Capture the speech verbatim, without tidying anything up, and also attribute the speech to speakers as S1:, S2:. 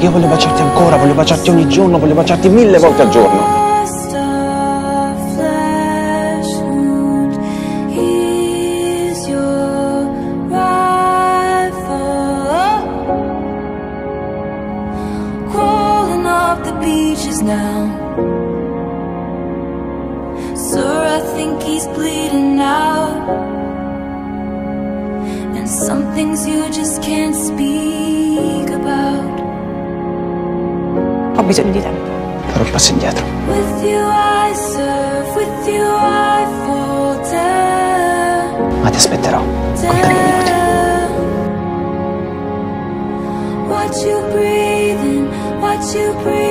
S1: Io voglio baciarti ancora, voglio baciarti ogni giorno, voglio baciarti mille volte al giorno.
S2: Now, sir, I think he's bleeding out, and some things you just can't speak about.
S3: Ho bisogno di tempo.
S1: Farò il passo indietro.
S2: With you I serve, with you I fall down.
S1: Ma ti aspetterò. Contare i minuti.
S2: Watch you breathing, watch you breathing.